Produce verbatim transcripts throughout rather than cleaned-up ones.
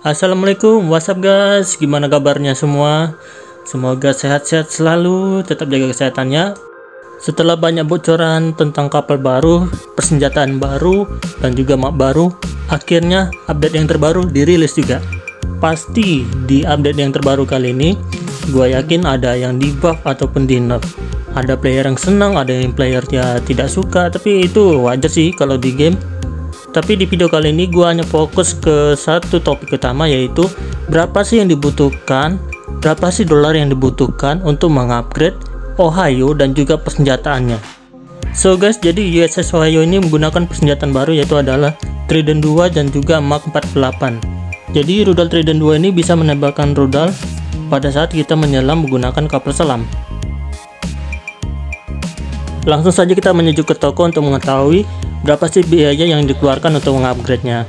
Assalamualaikum, what's up guys? Gimana kabarnya semua? Semoga sehat-sehat selalu, tetap jaga kesehatannya. Setelah banyak bocoran tentang kapal baru, persenjataan baru, dan juga map baru, akhirnya update yang terbaru dirilis juga. Pasti di update yang terbaru kali ini, gue yakin ada yang di buff ataupun di nerf. Ada player yang senang, ada yang player ya tidak suka, tapi itu wajar sih kalau di game. Tapi di video kali ini gue hanya fokus ke satu topik utama, yaitu berapa sih yang dibutuhkan, berapa sih dolar yang dibutuhkan untuk mengupgrade Ohio dan juga persenjataannya. So guys, jadi U S S Ohio ini menggunakan persenjataan baru, yaitu adalah Trident dua dan juga Mark empat puluh delapan. Jadi rudal Trident dua ini bisa menembakkan rudal pada saat kita menyelam menggunakan kapal selam. Langsung saja kita menuju ke toko untuk mengetahui berapa sih biaya yang dikeluarkan untuk mengupgrade-nya.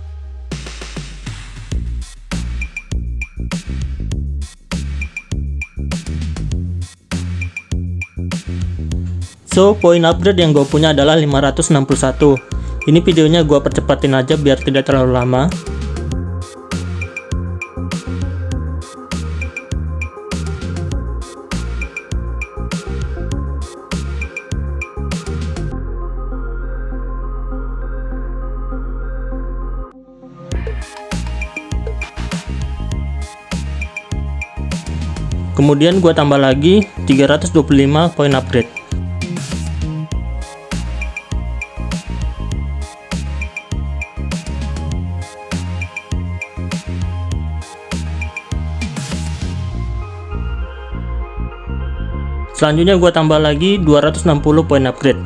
So, poin upgrade yang gue punya adalah lima ratus enam puluh satu. Ini videonya gue percepatin aja biar tidak terlalu lama. Kemudian gue tambah lagi tiga ratus dua puluh lima poin upgrade. Selanjutnya gue tambah lagi dua ratus enam puluh poin upgrade.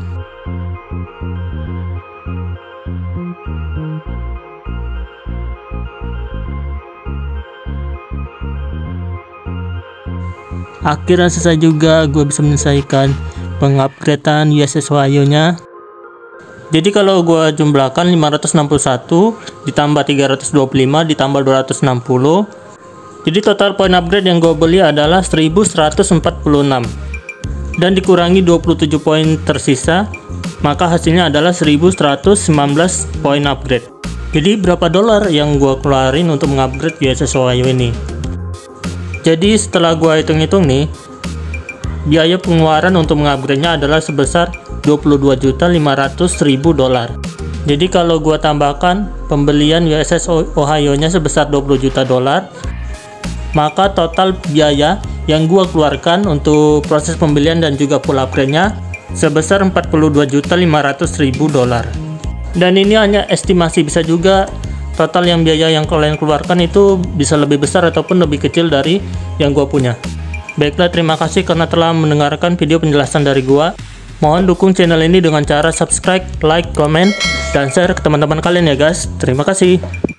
Akhirnya selesai juga, gue bisa menyelesaikan pengupgradean U S S Ohio nya. Jadi kalau gue jumlahkan lima ratus enam puluh satu ditambah tiga ratus dua puluh lima ditambah dua ratus enam puluh, jadi total poin upgrade yang gue beli adalah seribu seratus empat puluh enam, dan dikurangi dua puluh tujuh poin tersisa, maka hasilnya adalah seribu seratus sembilan belas poin upgrade. Jadi berapa dolar yang gue keluarin untuk mengupgrade U S S Ohio ini? Jadi setelah gua hitung-hitung nih, biaya pengeluaran untuk mengupgrade-nya adalah sebesar dua puluh dua juta lima ratus ribu dolar. Jadi kalau gua tambahkan pembelian U S S Ohio-nya sebesar dua puluh juta dolar, maka total biaya yang gua keluarkan untuk proses pembelian dan juga full upgrade-nya sebesar empat puluh dua juta lima ratus ribu dolar. Dan ini hanya estimasi, bisa juga total yang biaya yang kalian keluarkan itu bisa lebih besar ataupun lebih kecil dari yang gua punya. Baiklah, terima kasih karena telah mendengarkan video penjelasan dari gua. Mohon dukung channel ini dengan cara subscribe, like, comment, dan share ke teman-teman kalian ya guys. Terima kasih.